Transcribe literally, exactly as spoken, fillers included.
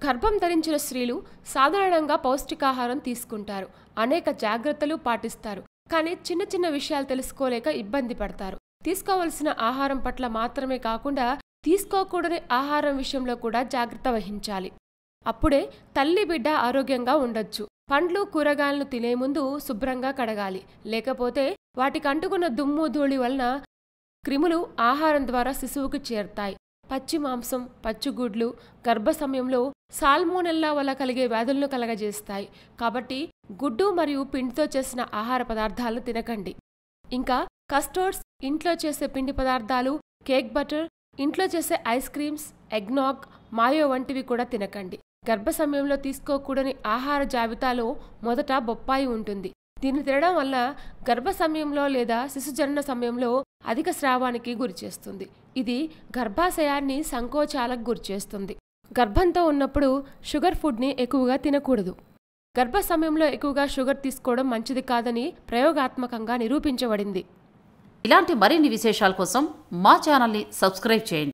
గర్భం ధరించిన స్త్రీలు సాధారణంగా పౌష్టికాహారం తీసుకుంటారు, అనేక జాగ్రత్తలు పాటిస్తారు. కానీ చిన్న చిన్న విషయాలు తెలుసుకోలేక ఇబ్బంది పడతారు. తీసుకోవలసిన ఆహారం పట్ల మాత్రమే కాకుండా తీసుకోకూడని ఆహారం విషయంలో కూడా జాగ్రత్త వహించాలి. అప్పుడే తల్లి బిడ్డ ఆరోగ్యంగా ఉండొచ్చు. పండ్లు కూరగాయలను తినే ముందు శుభ్రంగా కడగాలి, లేకపోతే వాటికి అంటుకున్న దుమ్ము ధూళి వలన క్రిములు ఆహారం ద్వారా శిశువుకు చేరుతాయి. పచ్చి మాంసం, పచ్చిగుడ్లు గర్భ సమయంలో సాల్మోనెల్లా వల్ల కలిగే వ్యాధులను కలగజేస్తాయి. కాబట్టి గుడ్డు మరియు పిండితో చేసిన ఆహార పదార్థాలను తినకండి. ఇంకా కస్టర్డ్స్, ఇంట్లో చేసే పిండి పదార్థాలు, కేక్ బటర్, ఇంట్లో చేసే ఐస్ క్రీమ్స్, ఎగ్నాగ్, మాయో వంటివి కూడా తినకండి. గర్భ సమయంలో తీసుకోకూడని ఆహార జాబితాలో మొదట బొప్పాయి ఉంటుంది. దీన్ని తినడం వల్ల గర్భ సమయంలో లేదా శిశుజనన సమయంలో అధిక స్రావానికి గురిచేస్తుంది. ఇది గర్భాశయాన్ని సంకోచాలకు గురిచేస్తుంది. గర్భంతో ఉన్నప్పుడు షుగర్ ఫుడ్ని ఎక్కువగా తినకూడదు. గర్భ సమయంలో ఎక్కువగా షుగర్ తీసుకోవడం మంచిది కాదని ప్రయోగాత్మకంగా నిరూపించబడింది. ఇలాంటి మరిన్ని విశేషాల కోసం మా ఛానల్ని సబ్స్క్రైబ్ చేయండి.